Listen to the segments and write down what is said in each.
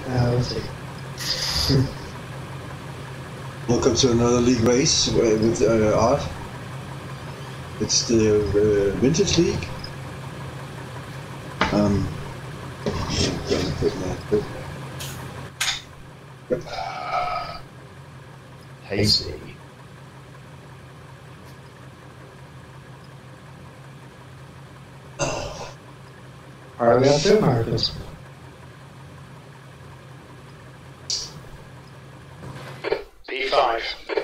Let's see. Welcome to another league race with Art. It's the Vintage League. Tasty. Alright, we have two Americans. B5.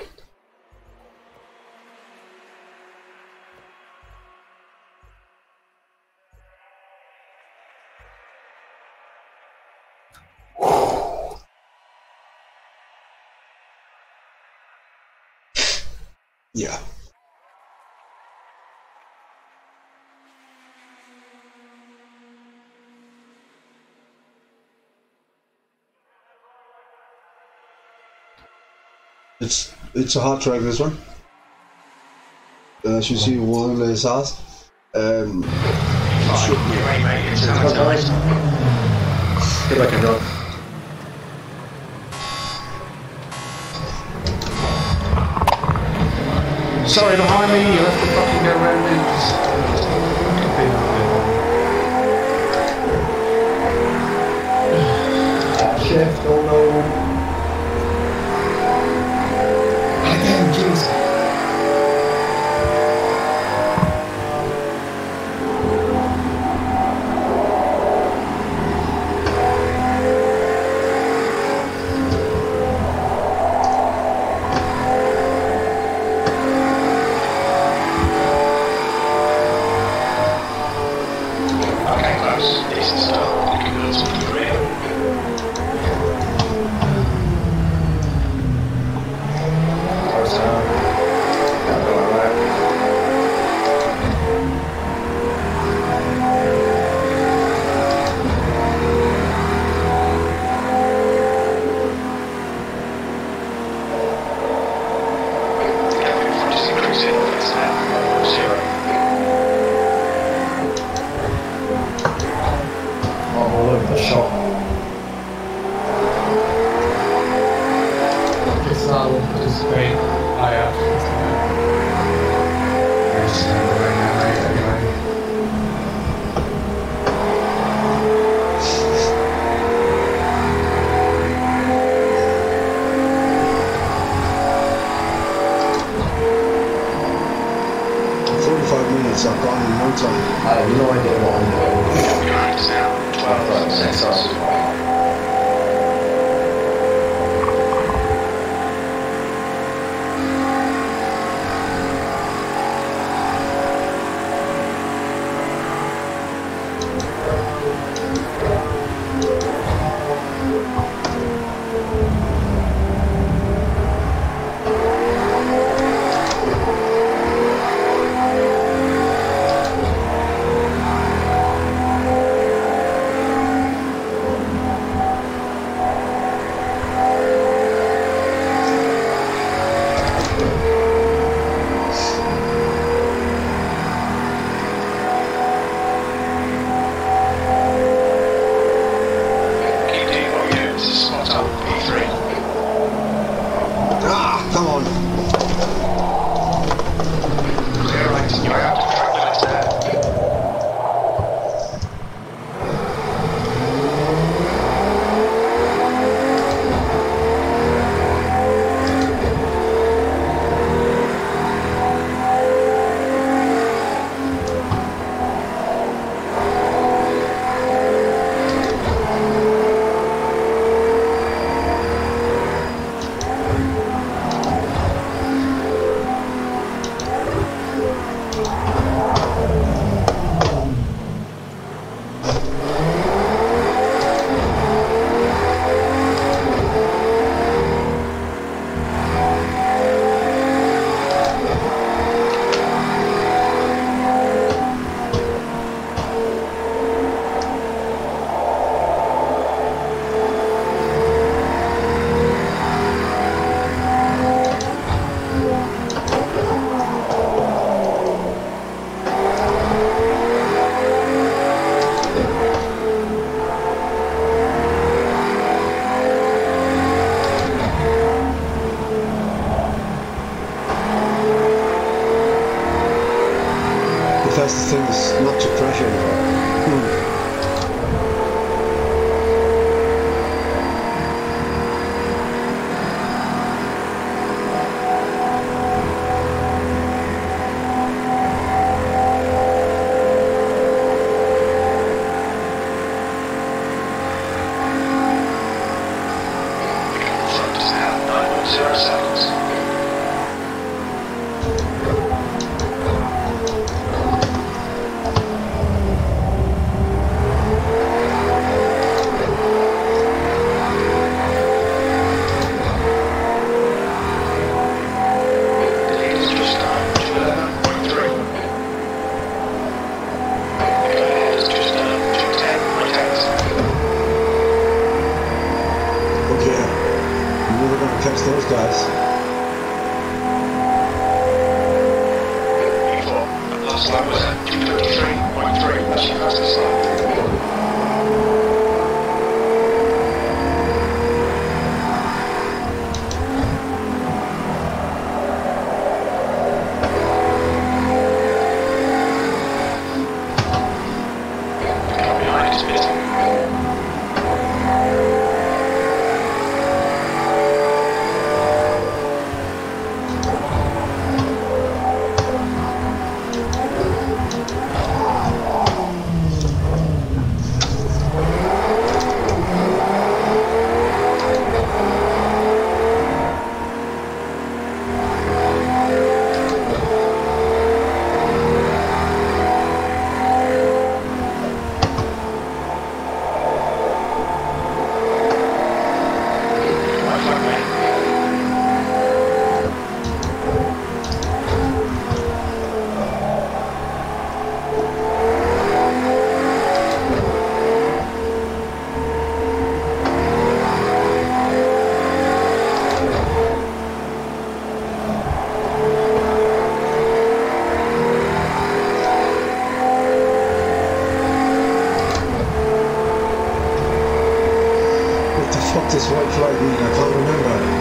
Yeah. It's a hard track, this one. As you see, one is hard. Get ready, mate. It's another time. Good luck, bro. Sorry, behind me. You have to fucking go around and Shift, oh no. Again, jeez. Okay, close. Decent start. You can build some career. Just increase it. It's 0. All over the shop. It's participate. I Minutes are gone in no time. I have no idea what I'm doing. Your act is now 12%. That's the thing, it's not to crash anymore. Front is now 9.0 seconds. The lead is just down to 11.3. The ahead is just down to 10.8. Okay, we're never gonna catch those guys. Before, the last lap was at 2:23.3. That's your fastest lap. The car behind is missing. White flag man. What the fuck does white flag mean? I can't remember.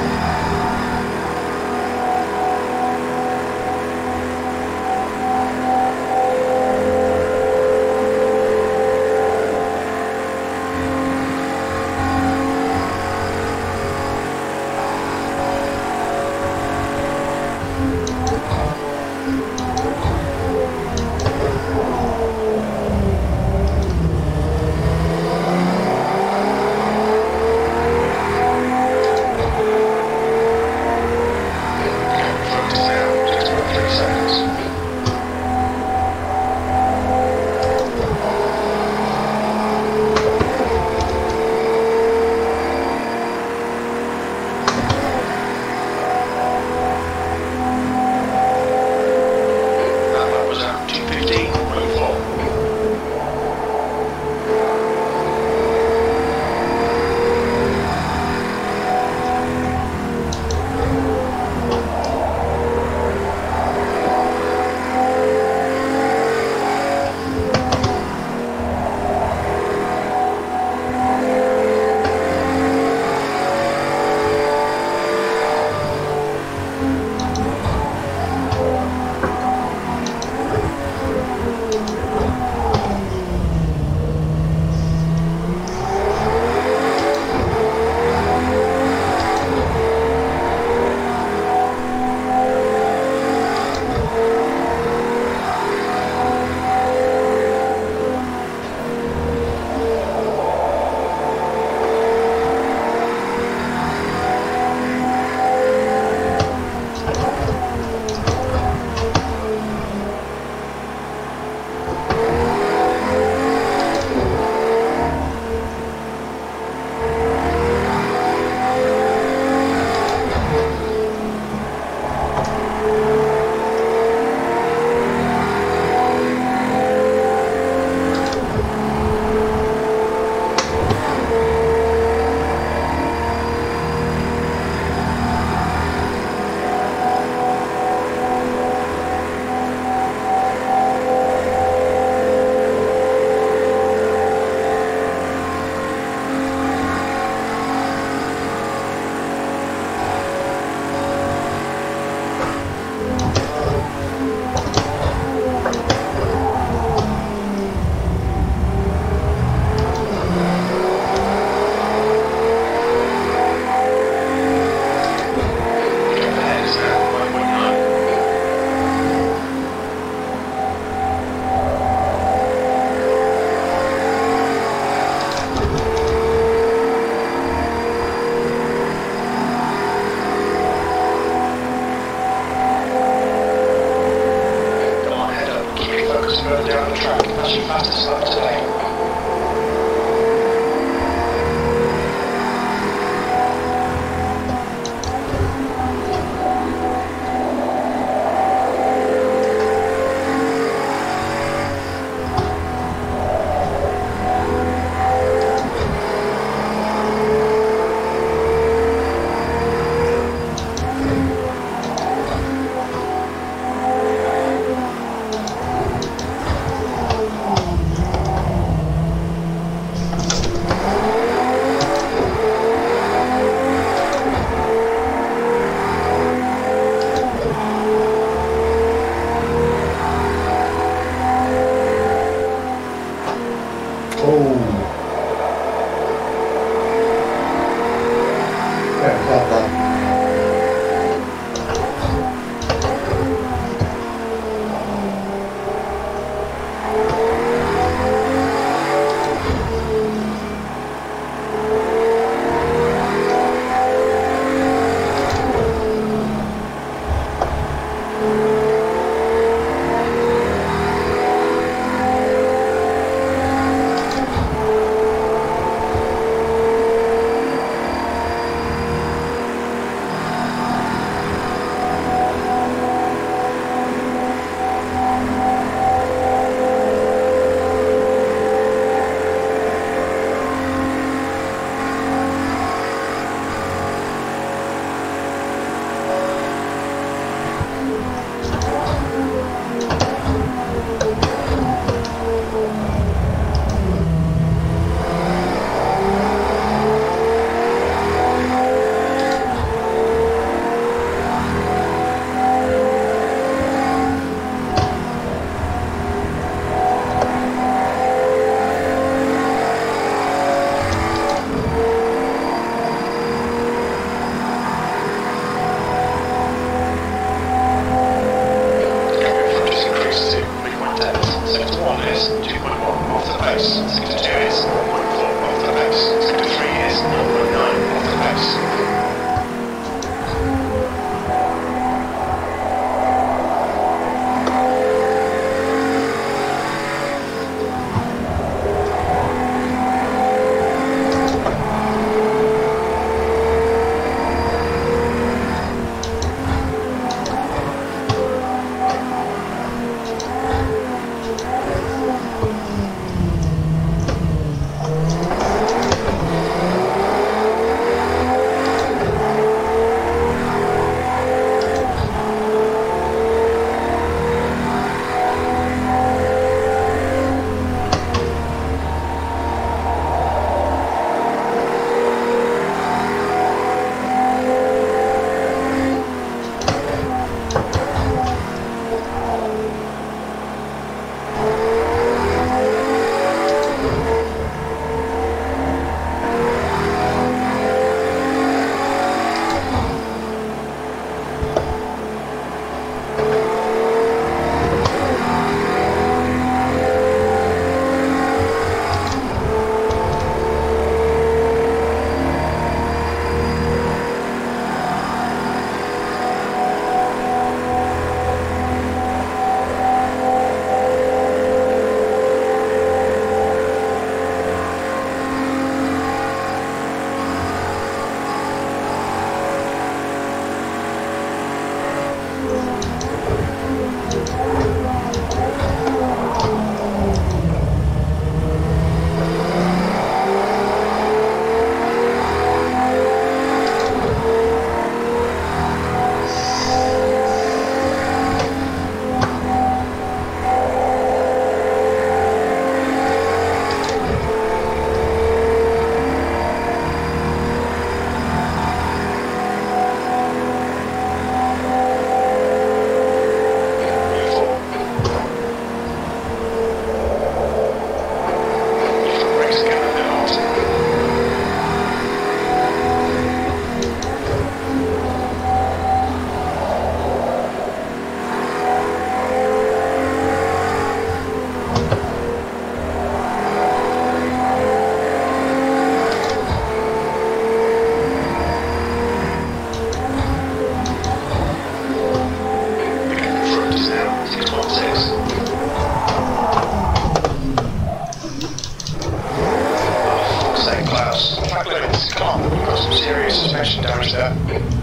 Come on, we've got some serious suspension damage there.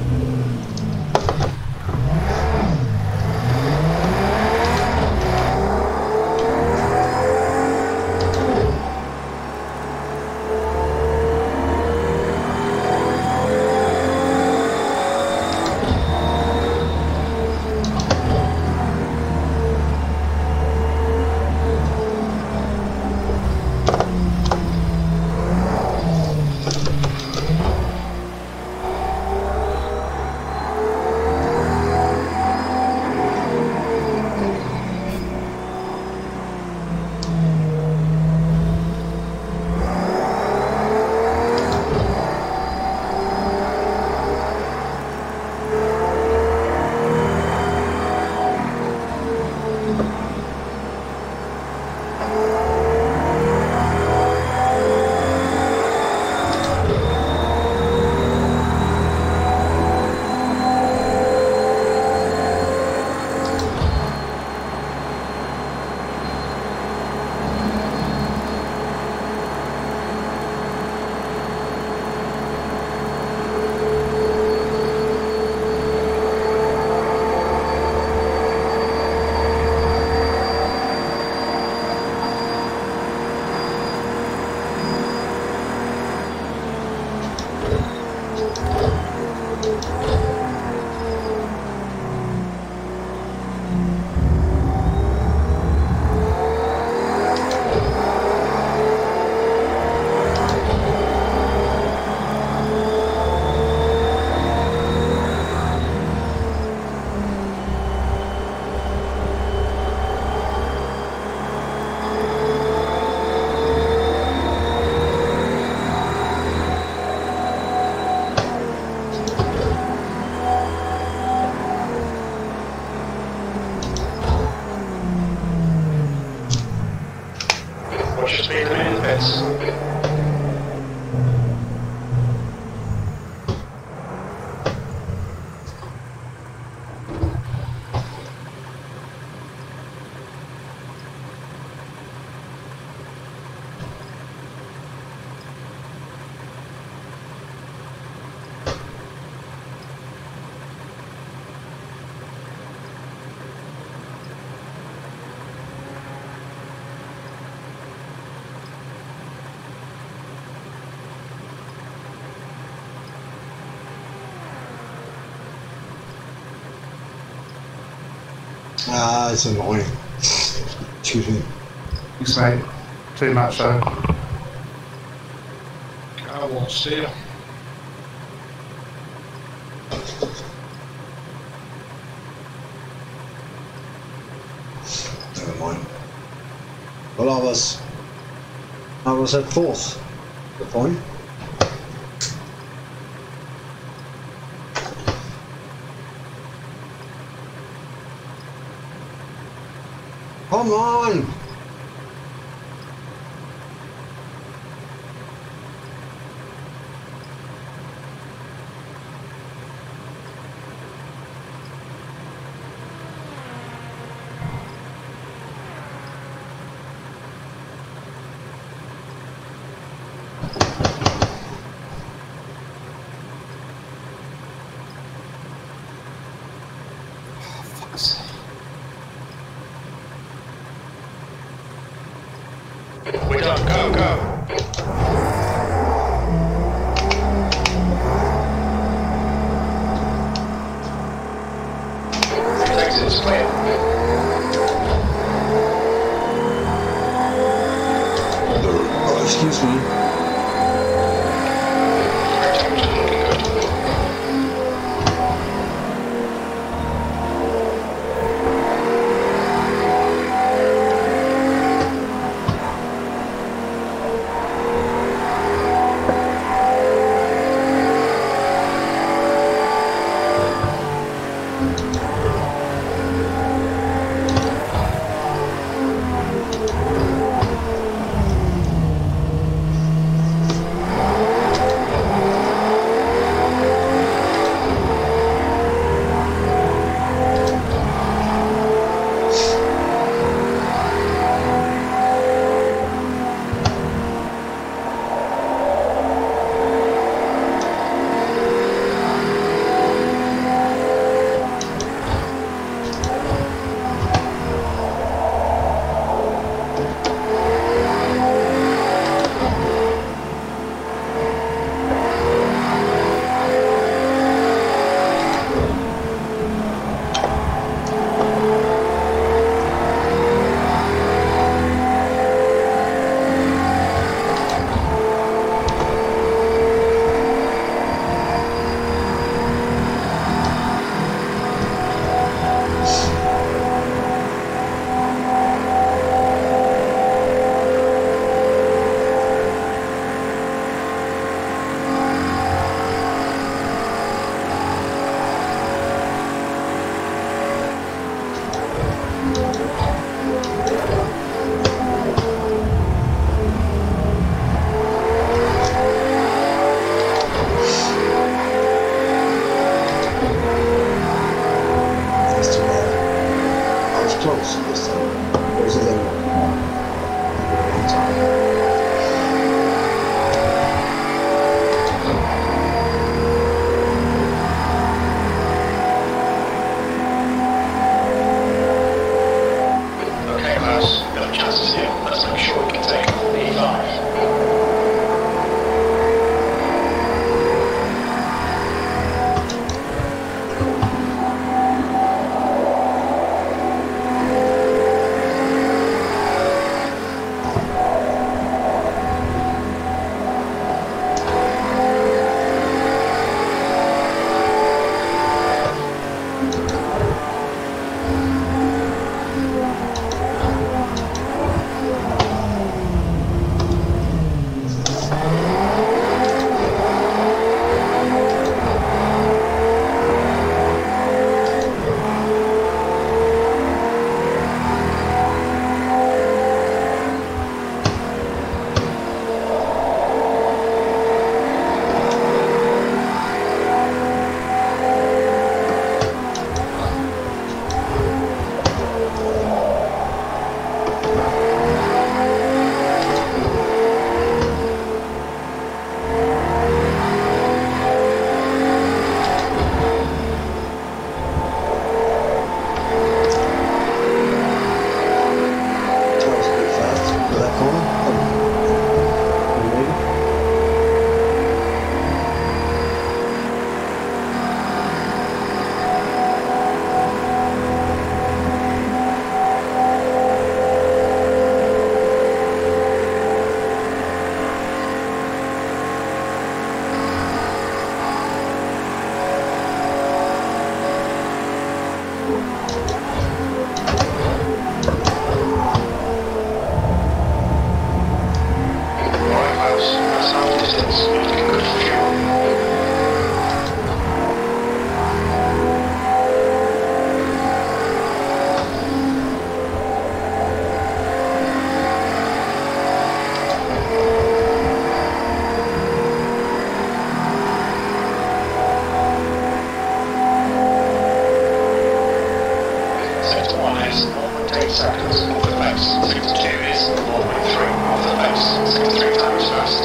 Watch your speed limit in the pits. Ah, it's annoying. Excuse me. Thanks, mate. Too much so. Car won't steer. Never mind. Well, I was at fourth. Good point. Come on! 1.8 seconds off the pace. Sector 2 is 4.3 off the pace. Sector 3 time is fast.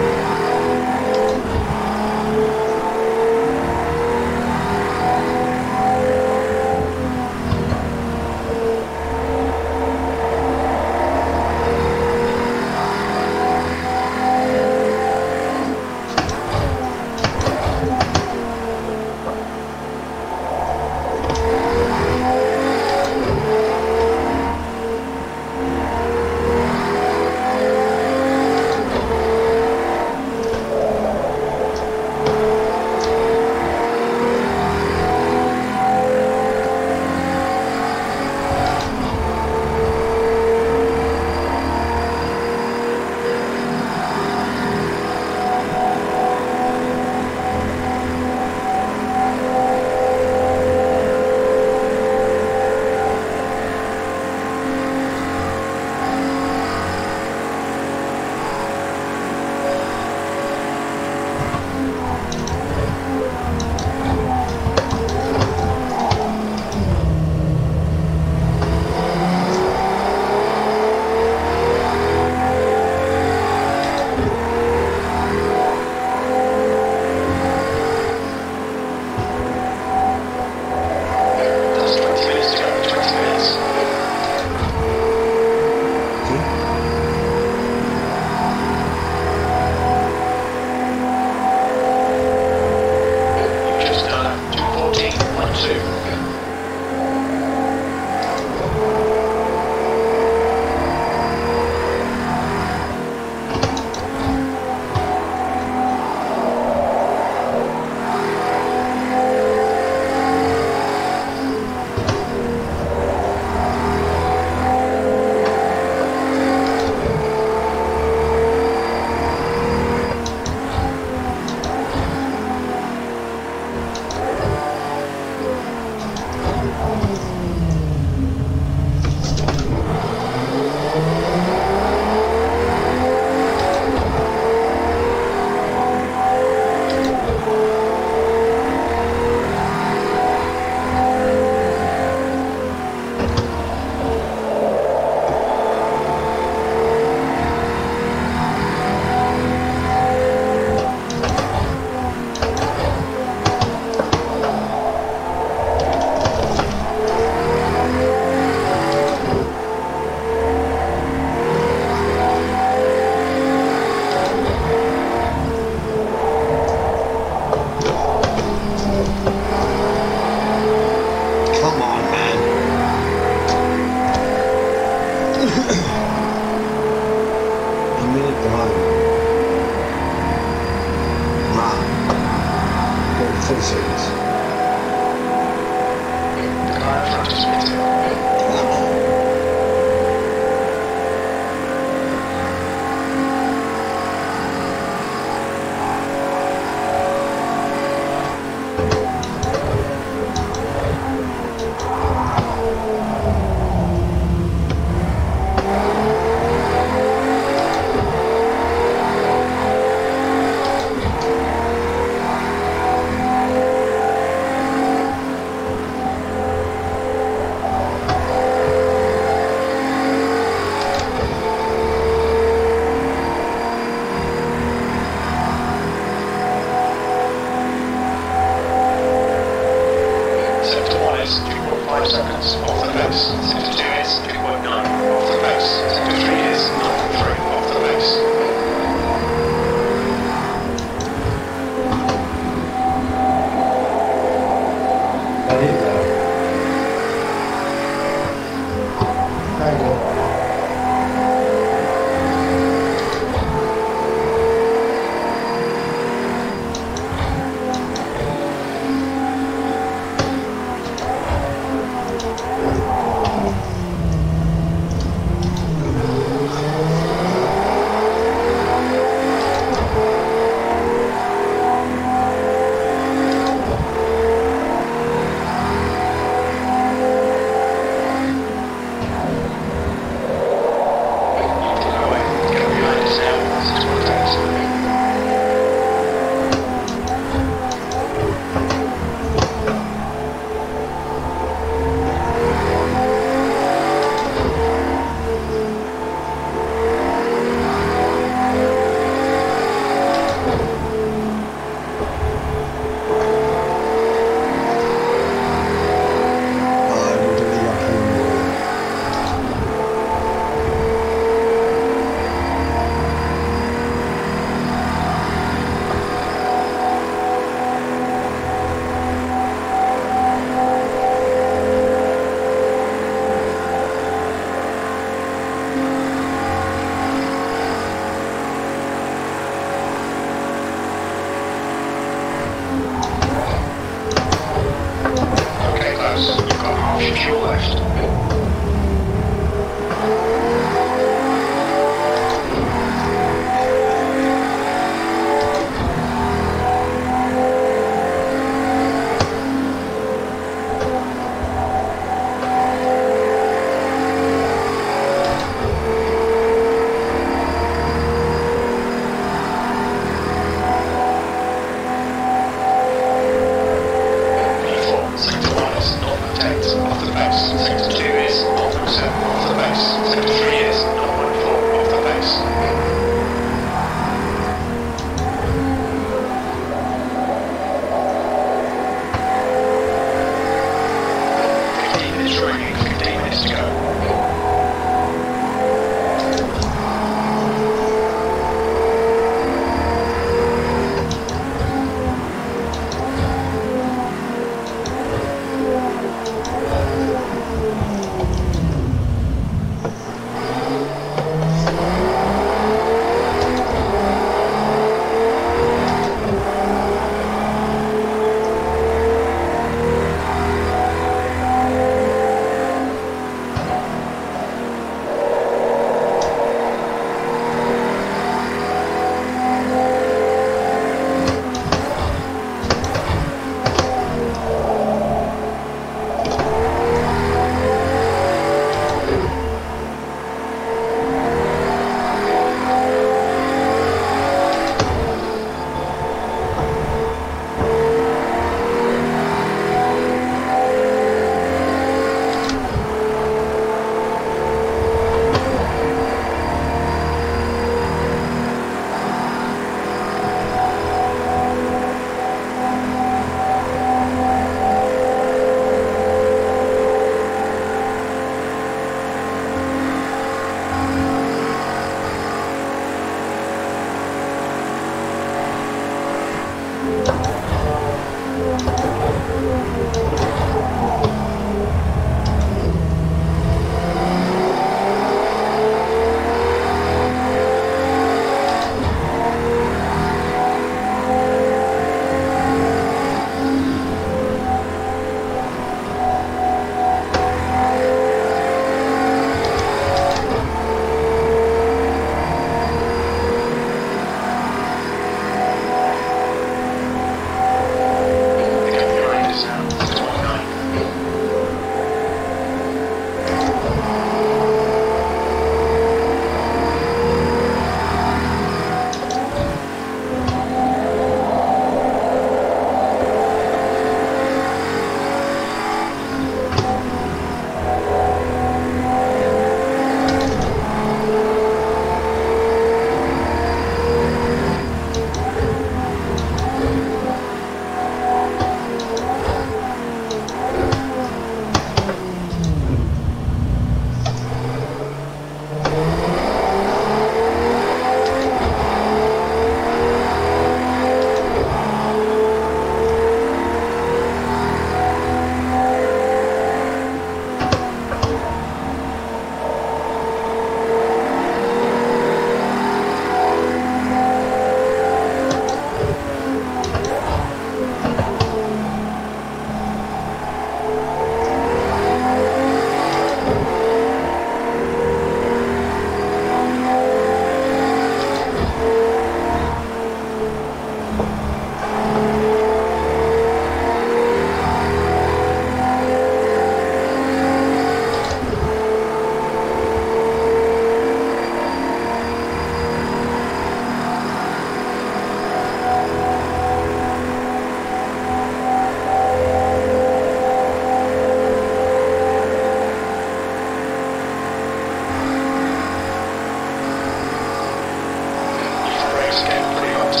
It's getting pretty hot.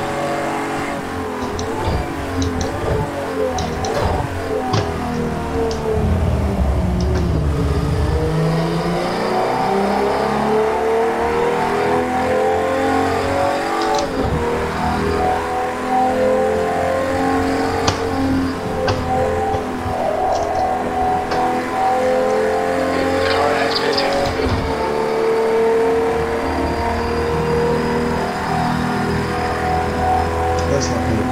That's not going to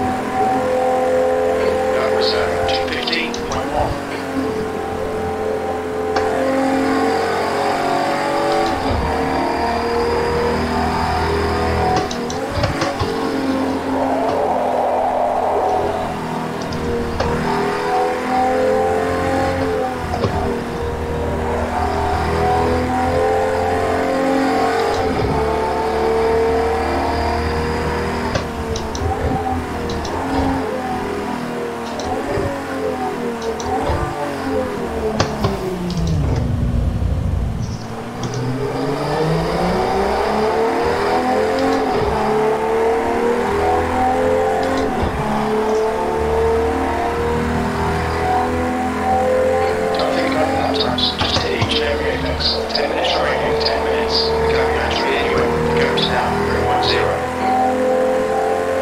That was 215.1. Don't think about lap times. Just hit each area apex. 10 minutes training, 10 minutes. Going naturally anyway. Goes down 310.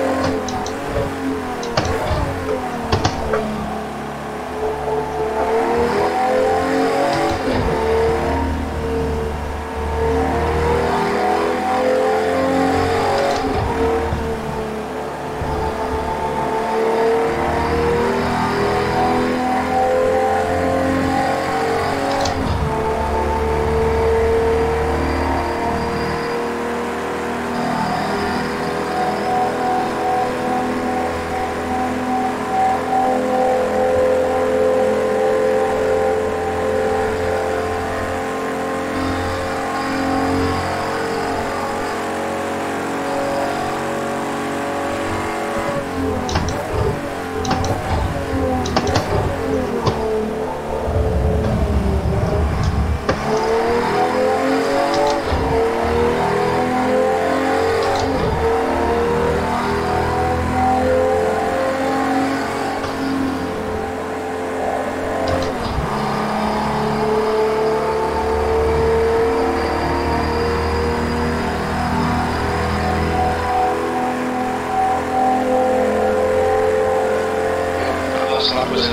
Last lap was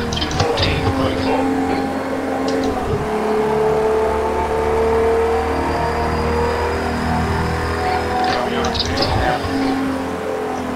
214.4. Coming on to 50 now.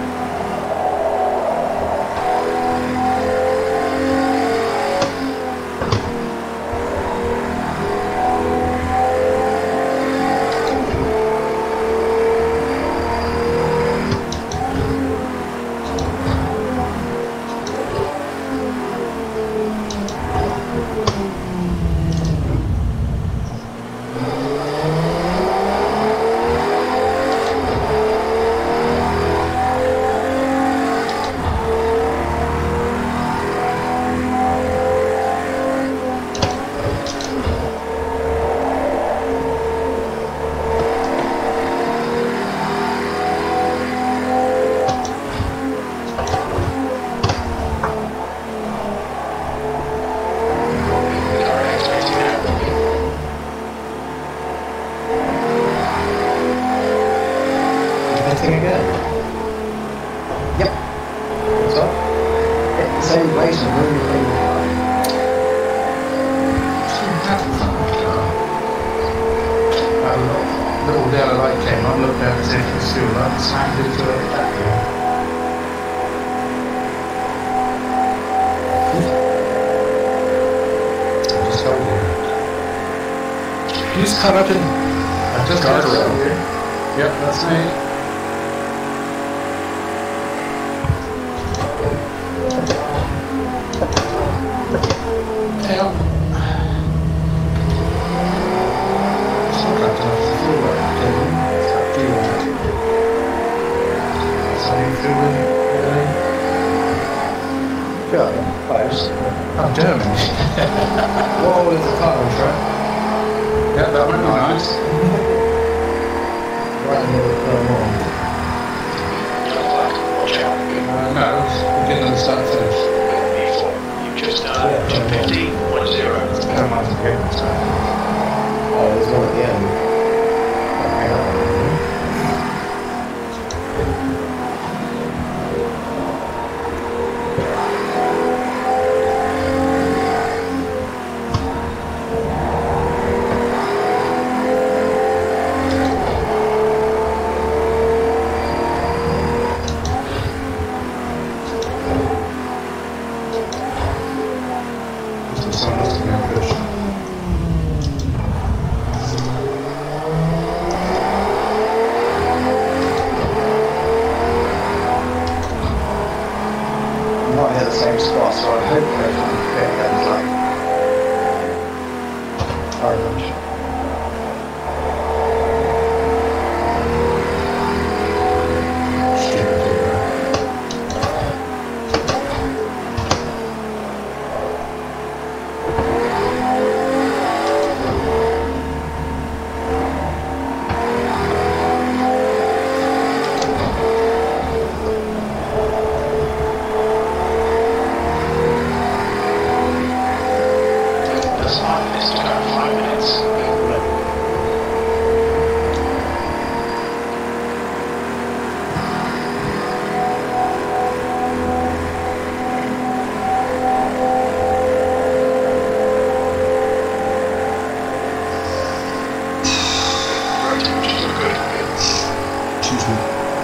Anything again? Yep. What's up? Hit the same place and really That little yellow light came on, looked down as if it was still light, slammed into it. I just told you. You just cut up in. I just got around here. Yep, that's me. Yeah. It's not cut enough to feel like it. It's up to you. So you feeling really? German, close. I'm German. What old is the car, right? Yeah, that would be nice. Right in the middle of the the same spot, so I hope they're trying to pick that up. Very much. Excuse me.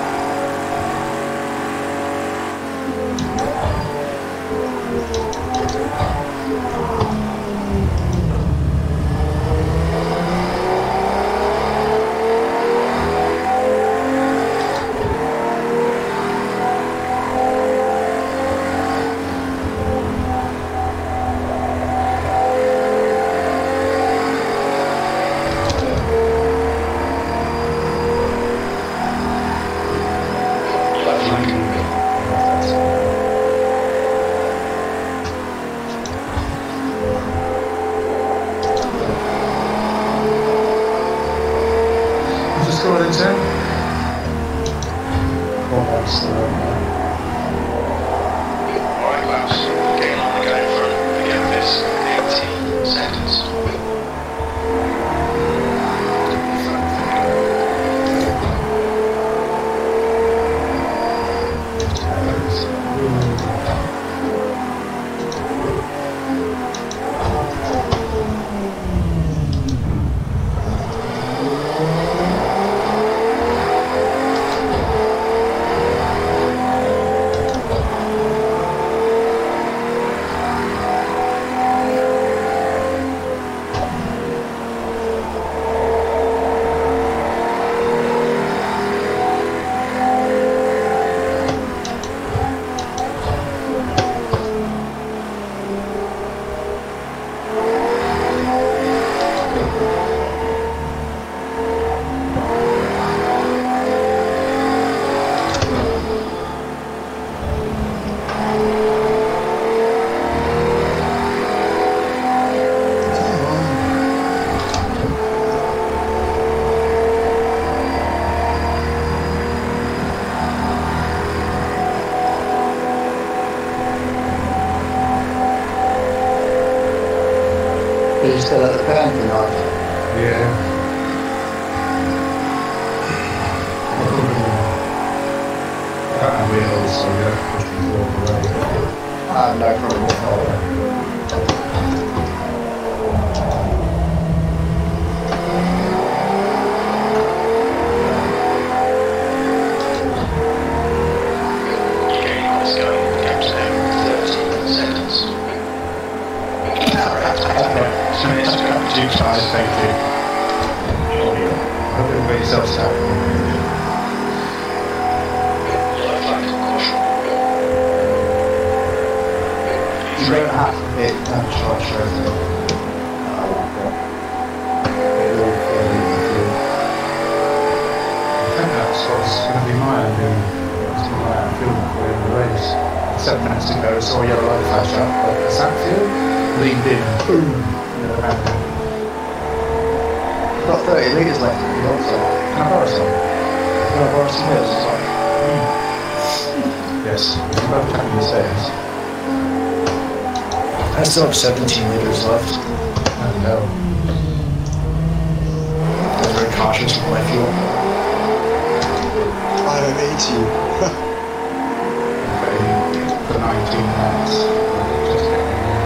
Alright, Klaus. Getting on the go from the end of this 80 seconds. Are you still at the band tonight? Yeah. I don't have wheels, so you have to push me forward away. I have no problem with that. Getting on this go. Game's now 30 seconds. So it's too tight, thank you. I hope everybody's self-satisfied. Yellow flag, caution. You don't have to hit short shows. I like that. It will feel easy. I think that's what's going to be mine, what's my film for in the race. 7 minutes to go, saw a yellow light flash up, but the Sapfield leaned in, boom, into the mountain. You've got 30 litres left if you want some. Can I borrow some? Can I borrow some wheels? Sorry. Yes, we can both tap the stairs. I still have 17 litres left. Oh no. I'm very cautious with my fuel. I have 80. Okay, for 19 minutes. Just getting there.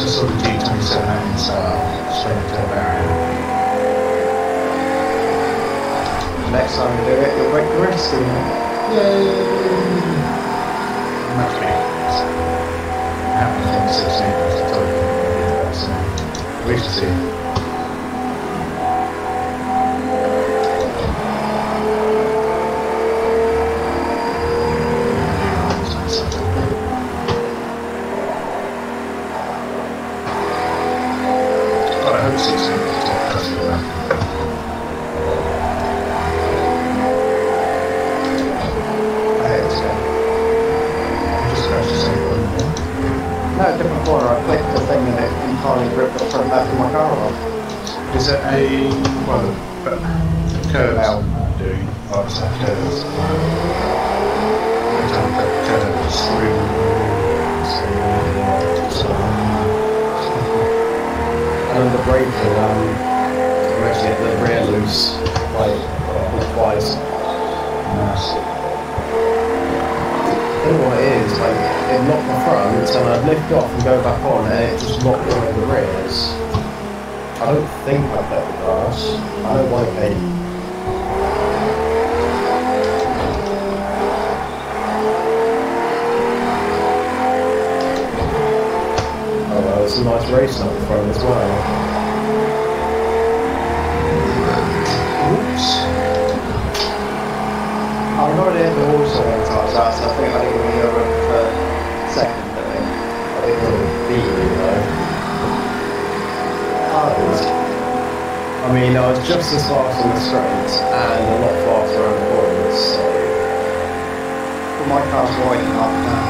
just saw the G27 and straight to Barry. Next time we do it, you'll break the wrist in it. Yay! Much better. Happening in 6 minutes, I told you. So, we should see. God, I hope 6 minutes. That's good enough. No, different corner. I clicked the thing and it entirely ripped the front back of my car off. Is it a, well, the curves I'm doing, oh, it's that curves. I'm trying to put curves through. And the brake, we're actually at the rear loose, like, twice. Nice. I don't know what it is, like, it locked the front and I'd lift off and go back on and it just locked all of the rears. I don't think I put the glass. I don't like paint. Oh well, it's a nice racing up the front as well. Oops. I'm not at the also one time, so I think I didn't even go over for second, I think. I think it'll beat me though. I mean, I was just as fast on the straights and a lot faster on the corners, so... But my car's wide enough now.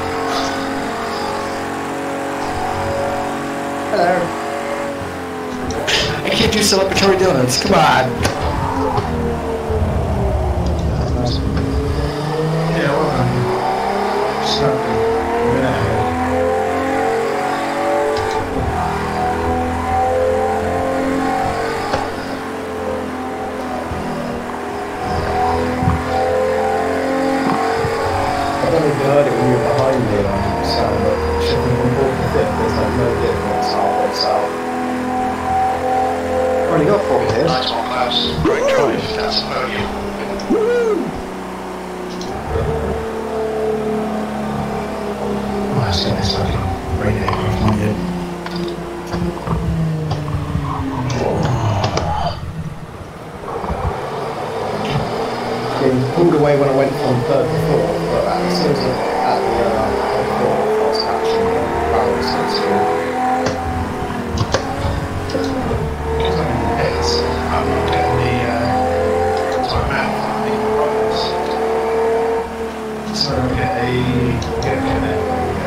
Hello. I can't do celebratory donuts. Come on. Yeah, well, snuck a minute ahead. I don't know if you heard it when you were behind me on sound, but shifting from 4th to 5th, there's like no difference halfway south. Already got 40 here. Nice one, Klaus. Great drive. That's a podium. Oh, I see this fucking radiator off my head. It pulled away when I went from 3rd to 4th, but as soon as I at the 4th, I was catching the balance on screen. Because I'm in the pits, I'm not getting the time out from the riders. So I get a minute.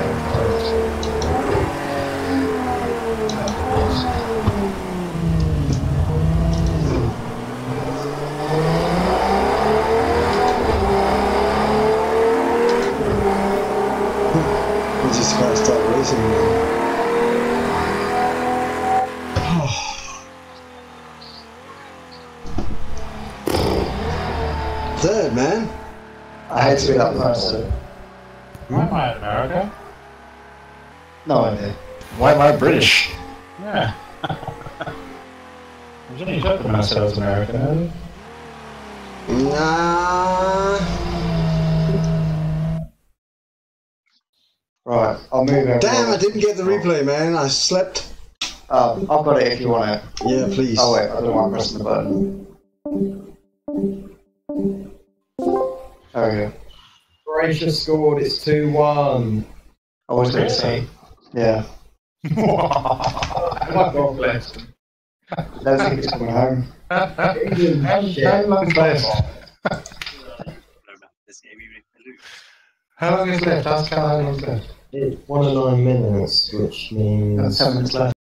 We just gotta start racing now. Third, man. I hate to be that person. Why am I in America? No idea. Why am I British? Yeah. I was only joking when I said I was American, hadn't I? Nah. Right, I'll move everyone. Damn, I didn't get the replay, man. I slept. I've got it if you want it. Yeah, please. Oh wait, I don't want pressing the button. There we go. Croatia scored, it's 2-1. I was going to say. Yeah. Don't think it's coming home. Shit. How long is left? Ask how long is left. It's 1 and 9 minutes, which means... 7 minutes left.